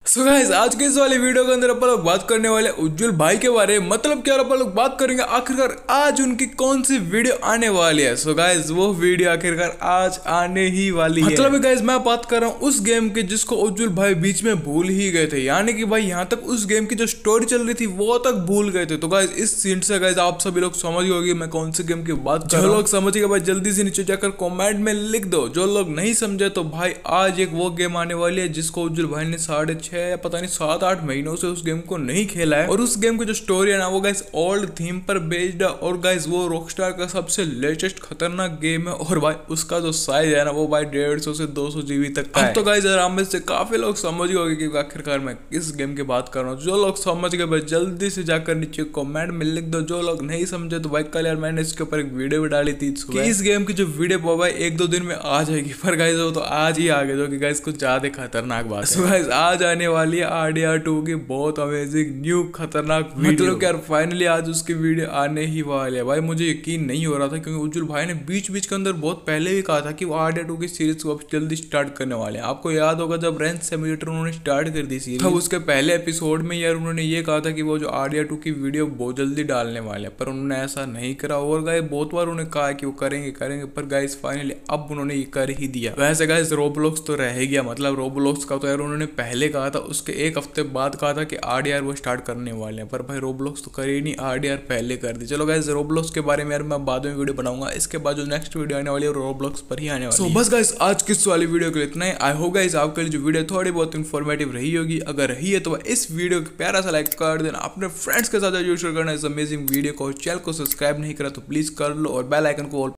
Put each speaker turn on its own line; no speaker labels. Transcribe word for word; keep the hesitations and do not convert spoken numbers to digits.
So guys आज के इस वाली वीडियो के अंदर अपन लोग बात करने वाले उज्जवल भाई के बारे में। मतलब क्या अपन लोग बात करेंगे आखिरकार आज उनकी कौन सी वीडियो आने वाली है। सो गाइस वो वीडियो आखिरकार आज आने ही वाली है। मतलब गाइस मैं बात कर रहा हूँ उस गेम की जिसको उज्जवल भाई बीच में भूल ही गए थे, यानी कि भाई यहाँ तक उस गेम की जो स्टोरी चल रही थी वो तक भूल गए थे। तो गाइस इस सीन से गाइस आप सभी लोग समझ गए मैं कौन सी गेम की बात कर रहा हूँ। जो लोग समझ गए भाई जल्दी से नीचे जाकर कॉमेंट में लिख दो, जो लोग नहीं समझे तो भाई आज एक वो गेम आने वाली है जिसको उज्जवल भाई ने साढ़े छह या पता नहीं सात आठ महीनों से उस गेम को नहीं खेला है। और उस गेम की जो स्टोरी है ना वो गाइस ओल्ड थीम पर बेस्ड है और गाइस वो रॉकस्टार का सबसे लेटेस्ट खतरनाक गेम है। और भाई उसका जो साइज है ना वो भाई डेढ़ सौ से दो सौ जीबी तक का है। तो गाइस आराम में से काफी लोग समझ गए कि आखिरकार मैं किस गेम की बात कर रहा हूँ। जो लोग समझ गए भाई जल्दी से जाकर नीचे कमेंट में लिख दो। जो लोग नहीं समझे तो भाई कल यार मैंने इसके ऊपर एक वीडियो भी डाली थी कि इस गेम की जो वीडियो भाई एक दो दिन में आ जाएगी, पर गाइस वो तो आज ही आ गए जो कि गाइस कुछ ज्यादा खतरनाक बात है। गाइस आज आने वाली है आरडीआर टू की बहुत अमेजिंग न्यू खतरनाक मतलब यार फाइनली आज उसकी वीडियो आने ही वाली है। भाई मुझे यकीन नहीं हो रहा था क्योंकि उज्जवल भाई ने बीच बीच के अंदर बहुत पहले भी कहा था कि वो आरडीआर टू की सीरीज को अब जल्दी स्टार्ट करने वाले हैं। आपको याद होगा जब रेंज सिम्युलेटर उन्होंने स्टार्ट कर दी सीरीज, तब उसके पहले एपिसोड में यार उन्होंने ये कहा था कि वो जो आरडीआर टू की वीडियो बहुत जल्दी डालने वाले हैं, पर उन्होंने ऐसा नहीं करा। और गाइस बहुत बार उन्होंने कहा कि वो करेंगे करेंगे पर गाइस फाइनली अब उन्होंने ये कर ही दिया। वैसे गाइस रोब्लॉक्स तो रह गया, मतलब रोब्लॉक्स का तो यार उन्होंने पहले कहा था, उसके एक हफ्ते बाद कहा था कि आरडीआर वो स्टार्ट करने वाले हैं, पर भाई रोब्लॉक्स तो करे ही नहीं, आरडीआर पहले कर दी। चलो गाइस रोब्लॉक्स के बारे में यार मैं बाद में वीडियो बनाऊंगा, इसके बाद जो नेक्स्ट वीडियो आने वाली है रोब्लॉक्स पर ही आने वाली है। सो बस गाइस आज की इस वाली वीडियो के लिए इतना ही। आई होप गाइस आपके लिए जो वीडियो थोड़ी बहुत इन्फॉर्मेटिव रही होगी। अगर रही है तो इस वीडियो को प्यारा सा लाइक कर देना, अपने फ्रेंड्स के साथ शेयर करना इस अमेजिंग वीडियो को। चैनल को सब्सक्राइब नहीं करा तो प्लीज कर लो और बेल आइकन को